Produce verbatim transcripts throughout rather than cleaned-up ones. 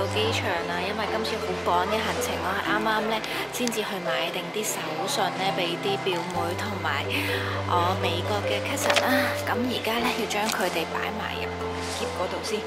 到機場啦，因為今次好趕嘅行程，我係啱啱咧先至去買定啲手信咧俾啲表妹同埋我美國嘅 cousin 啦。咁而家咧要將佢哋擺埋入個箧嗰度先。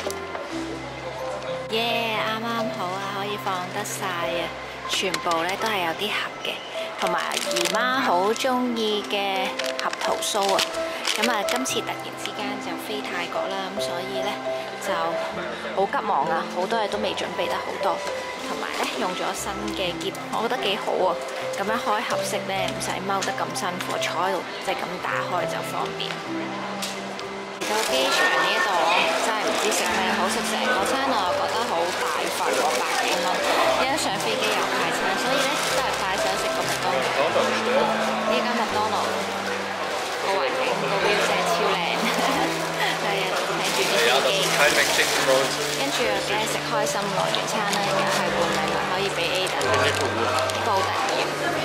耶，啱啱好啊，可以放得晒啊！全部咧都係有啲盒嘅，同埋姨媽好中意嘅合桃酥啊！咁啊，今次突然之間就飛泰國啦，咁所以咧就好急忙啊，好多嘢都未準備得好多，同埋咧用咗新嘅箧，我覺得幾好啊！咁樣開合式咧，唔使踎得咁辛苦，坐喺度即係咁打開就方便。嚟到機場呢一度，真係唔知食咩好，食成個餐我又覺得好大份喎，百幾蚊，一上飛機又快餐，所以咧都係快手食個麥當勞。呢間麥當勞。個環境個 view 真係超靚，係啊，睇住啲飛機，跟住又梗係食開心樂園餐啦，又係換禮物可以俾 Ada， 呢個好得意。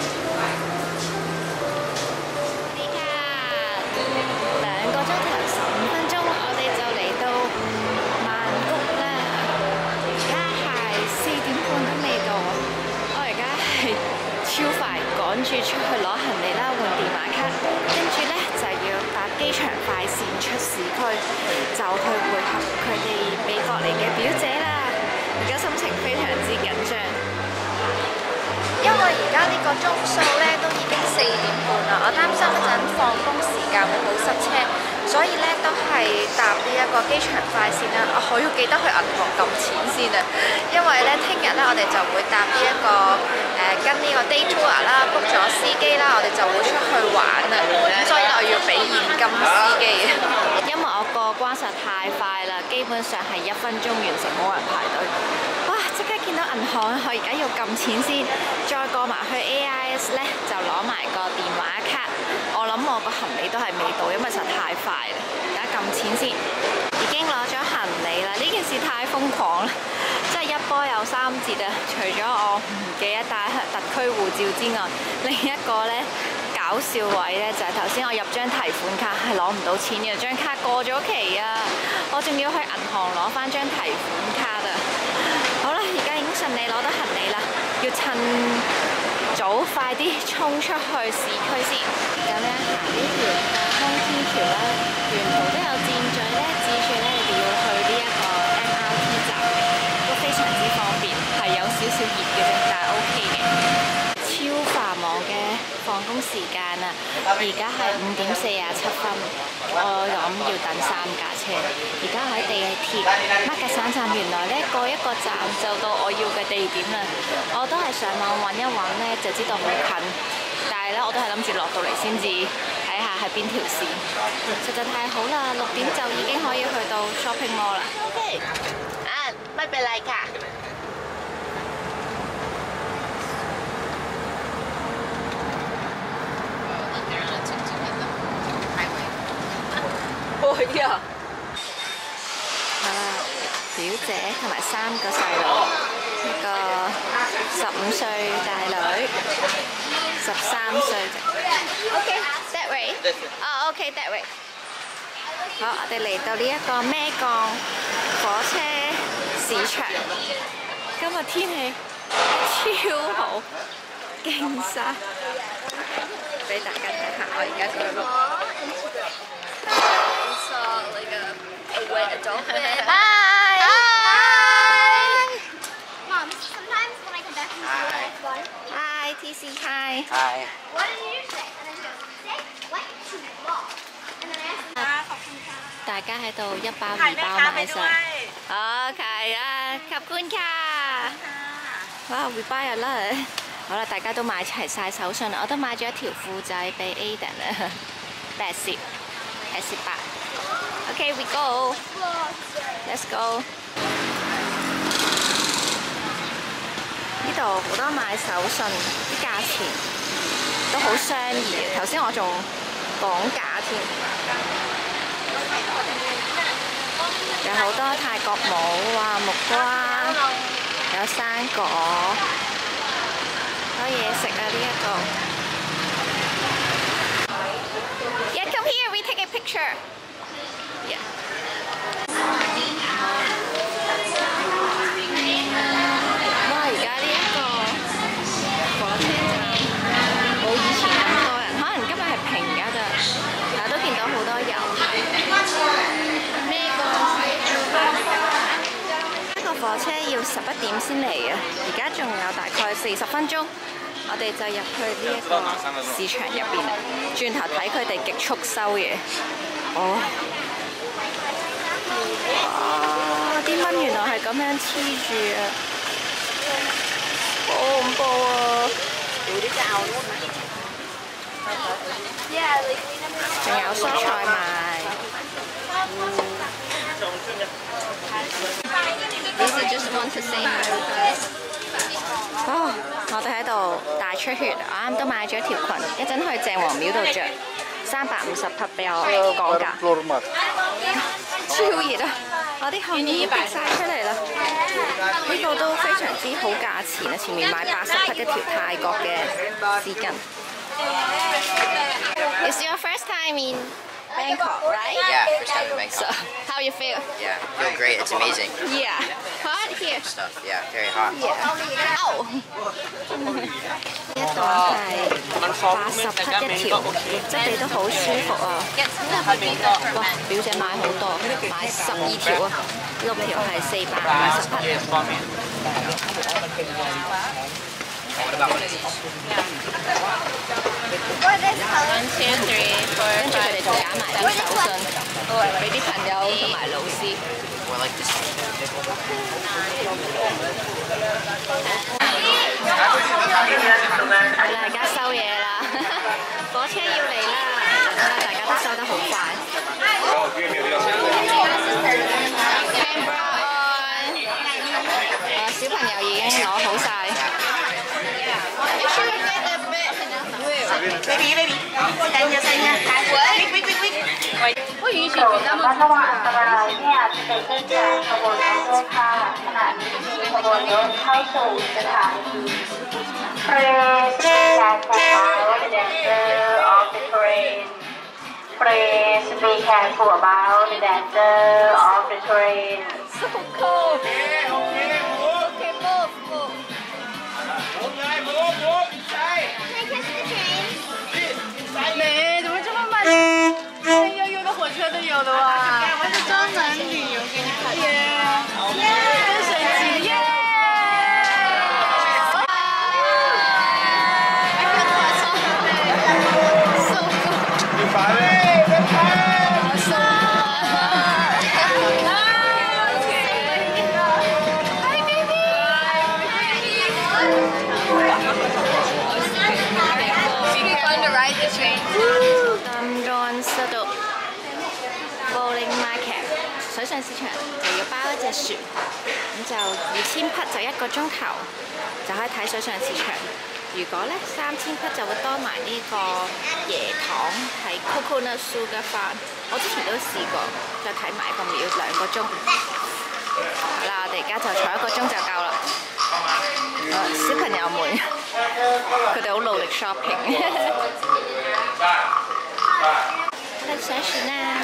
呢卡兩個鐘頭十五分鐘，我哋就嚟到曼谷啦。而家係四點半都未到，我而家係超快趕住出去攞行李啦，換電話卡，跟住咧就要搭機場快線出市區，就去會合佢哋美國嚟嘅表姐啦。而家心情非常之緊張， 因為而家呢個鐘數咧都已經四點半啦，我擔心一陣放工時間會好塞車，所以咧都係搭呢一個機場快線啦。我要記得去銀行撳錢先啊，因為咧聽日咧我哋就會搭呢、這、一個誒、呃、跟呢個 day tour 啦 ，book 咗司機啦，我哋就會出去玩啊，咁所以咧我要俾現金司機啊。 因為我過關實太快啦，基本上係一分鐘完成，冇人排隊。哇！即刻見到銀行，我而家要撳錢先，再過埋去 A I S 咧就攞埋個電話卡。我諗我個行李都係未到，因為實在太快啦。而家撳錢先，已經攞咗行李啦。呢件事太瘋狂啦，即係一波有三折啊！除咗我唔記得帶特區護照之外，另一個咧搞笑位咧就係頭先我入張提款卡係攞唔到錢嘅，張卡過咗期啊！我仲要去銀行攞翻張提款卡啊！好啦，而家已經順利攞到行李啦，要趁早快啲衝出去市區先。咁樣行呢條通天橋啦，沿途都有箭嘴咧，指住咧你哋要去呢一個 M R T 站嘅，都非常之方便，係有少少熱嘅啫，但係 O K 嘅。超繁忙嘅放工時間啊！而家係五點四十七分，我諗要等三架車。而家喺地鐵麥格省站，原來咧過一個站就到我要嘅地點啦。我都係上網揾一揾咧，就知道好近，但係咧我都係諗住落到嚟先至睇下係邊條線。實在太好啦！六點就已經可以去到 shopping mall 啦。OK， 啊，ไม่เป็นไรค่ะ。會啊！好啦，表姐同埋三個細路，一個十五歲大女，十三歲。OK，that way。哦，OK，that way。好，我哋嚟到呢一個咩鋼火車市場。今日天氣超好，勁曬。俾大家睇下，我而家喺度錄。Like a, a wet dolphin. Hi! Hi! Mom, sometimes when I come back from school, I fly. Hi, T C. Hi. Hi. What did you say? And then she goes, say, what to walk? And then I asked her, 大家喺度一包二包買晒。OK 啊，ขอบคุณค่ะ。哇，會 buy 啊啦！好啦，大家都買齊晒手信啦，我都買咗一條褲仔俾 Aiden 啊，八十，八十八。Okay, we go. Let's go. 呢度好多買手信，啲價錢都好相宜。頭先我仲講價添。有好多泰國帽啊、木瓜，有生果，好多嘢食啊！呢一個。Yeah, come here. We take a picture. Yeah. 火車要十一點先嚟嘅，而家仲有大概四十分鐘，我哋就入去呢一個市場入邊，轉頭睇佢哋極速收嘢。哦，哇！啲蚊原來係咁樣黐住啊，好恐怖啊！仲有蔬菜賣。This is just want to say。哦，我哋喺度大出血，我啱都買咗條裙，一陣去鄭王廟度着，三百五十匹俾我講價，超熱啊！我啲汗已經滴晒出嚟啦。呢個都非常之好價錢啊！前面買八十匹一條泰國嘅絲巾。It's your first time in Bangkok, right? Yeah, first time in Bangkok. So, how you feel? Yeah, feel great. It's amazing. Yeah. Hot here. Stuff. Yeah, very hot. Yeah. Oh. 呢一檔係八十匹一條，質地都好舒服啊！哇，表姐買好多，買十二條啊，六條係四百五十匹。 What about one of these? What is color? One, two, three, four, 跟住佢哋仲揀埋啲手信，俾啲朋友同埋老師。 Or like this. 好啦，而家收嘢啦，火車要嚟啦，睇下大家都收得好快。Camera on， 誒小朋友已經攞好晒。 Baby, baby. Sanya, sanya. Quick, quick, quick, quick. 我以前覺得ระมัดระวังอันตรายเนี่ยเป็นเส้นทางขบวนรถด้วยค่ะขณะนี้มีขบวนรถเข้าสู่สถานี Praise be careful about the danger of the train. Praise be careful about the danger of the train. So cold. Okay, move, move. Can I catch the train? 没，怎么这么慢？哎呀，有的火车都有的哇！它是专门旅游给你看的。耶！跟水机耶！ 咁多塞到 Bowling Market 水上市場就要包一隻船，咁就二千匹就一個鐘頭就可以睇水上市場。如果咧三千匹就會多埋呢個椰糖係 coconut sugar farm，我之前都試過，再睇埋個廟兩個鐘。好啦，我哋而家就坐一個鐘就夠啦。小朋友們佢哋好努力 shopping。我哋上船啦！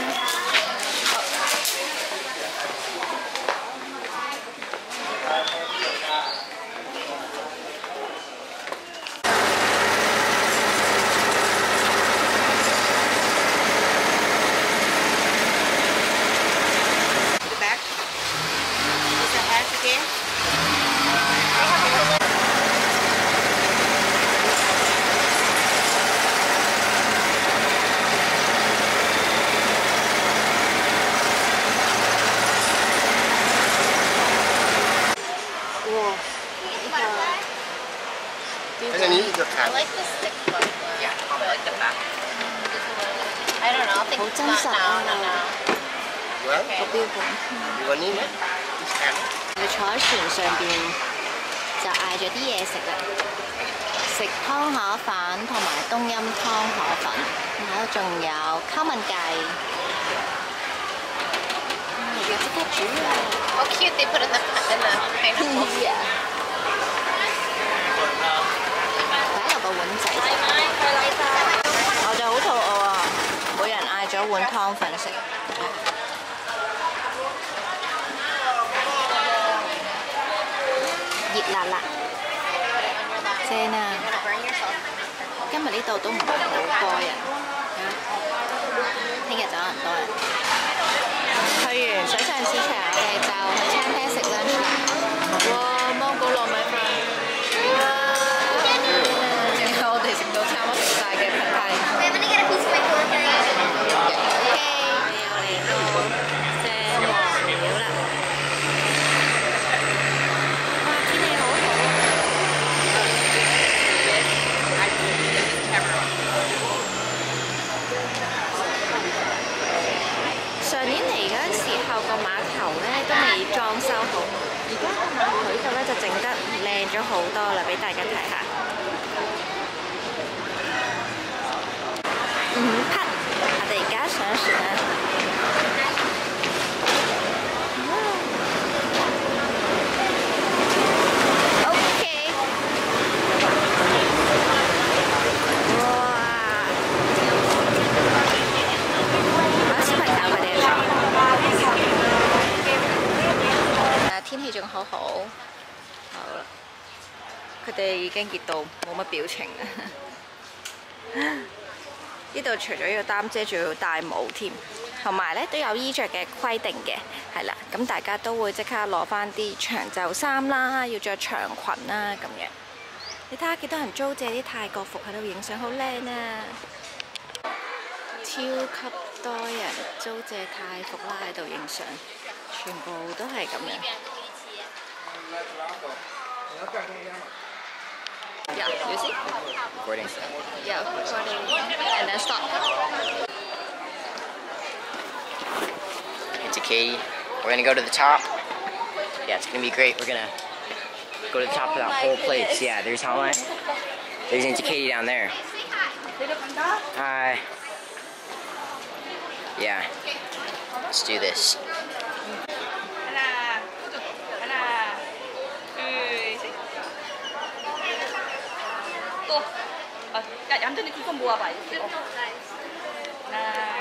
And then you eat the I cat. like the stick one. Yeah, I like the back. I don't know. I think 好 it's 真 not 實 now. 啊！ No, no. Well, 個標本。 you want to eat it? This cat. 你坐喺船上邊就嗌咗啲嘢食啦，食湯河粉同埋冬陰湯河粉，然後仲有溝文雞。而家即刻煮啦！ How cute they put in the in the pineapple. 擺落個碗仔度。我就好肚餓啊！每人嗌咗碗湯粉食。熱辣辣，正啊！今日呢度都唔係好多人，聽日就可能多人。去完水上市場，我哋就去餐廳食 lunch 啦。 整得靚咗好多啦，俾大家睇下。五匹，我哋而家上船啦。OK。哇！小朋友佢哋坐。誒，天氣仲好好。好啦，佢哋已經熱到冇乜表情啦。呢度除咗要擔遮，仲要戴帽添，同埋咧都有衣着嘅規定嘅，係啦。咁大家都會即刻攞翻啲長袖衫啦，要着長裙啦咁樣。你睇下幾多人租借啲泰國服喺度影相，好靚啊！超級多人租借泰服啦喺度影相，全部都係咁樣。Yeah, you see? Recording. Yeah, recording. And then stop. It's a Katie. We're gonna go to the top. Yeah, it's gonna be great. We're gonna go to the top of that whole place. Yeah, there's how much? There's Auntie Katie down there. Hi. Yeah. Let's do this. 또 아, 야, 얌전히 그거 모아봐. 이렇게. 하나,